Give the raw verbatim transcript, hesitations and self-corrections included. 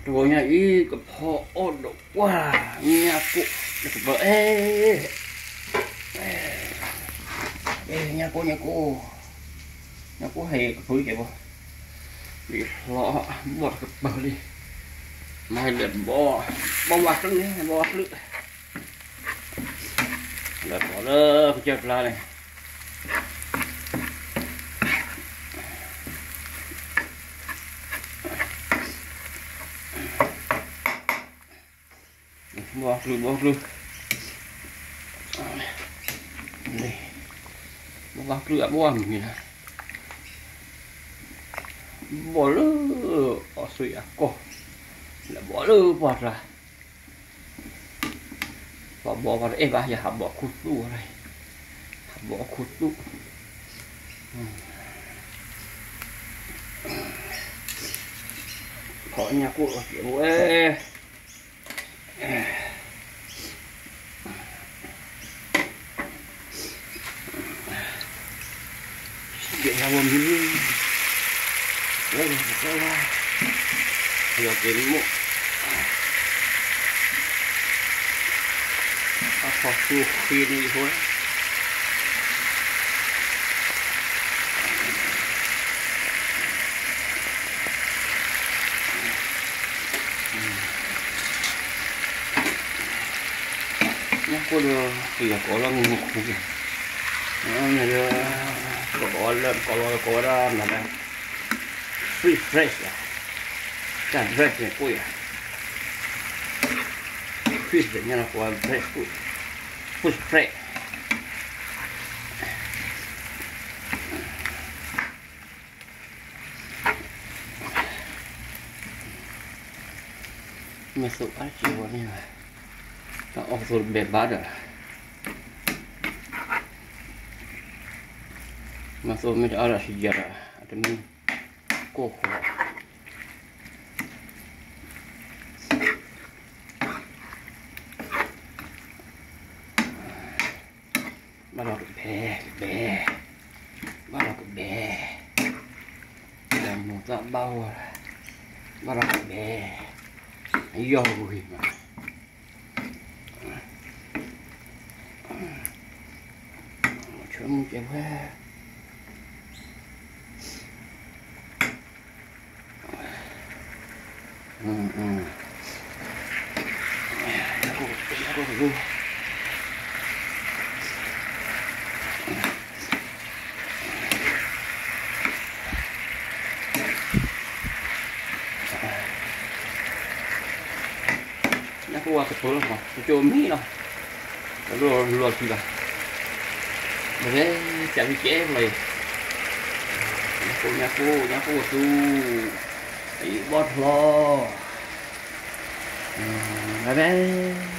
Tuanya i ke po odo. Wah, nyaku. Eh. Eh, nyaku nyaku. Nyaku hay ke pui ke bo. Đi lo bọt cái bờ đi. Mai lượt bò bò quạt lưng này, bò quạt lưng. Lượt bò đó cái chợt la này. Bò lưng bò lưng. Đây. Bò quạt lưng bò mình nè. Bỏ lơ ở suy à cô là bỏ lơ bọt ra bỏ bỏ vào đây và giờ hầm bỏ cút đu ở đây hầm bỏ cút đu khỏi nhà cô ở kiểu ê chuyện là một những đây là cái là giờ đến một à khó chịu khi đi thôi nhá cô đưa thì là có là một khu kìa nó này đưa có là có là có là là đây free fresh à chẳng fresh này cùi à fish để nhà nó có fresh cùi fish fresh masuk aja warnanya tak offshore bebas dah masuk meja arah sejarah ada ni koko balok be be balok be dan mau tak bawa balok be ayo gue mah cuma coba hmm hmm aku aku aku aku buat betul lah, cumi lah, lalu luar juga, boleh cari cek lagi, nyaku nyaku nyaku tu, ayo buat lo, bye bye.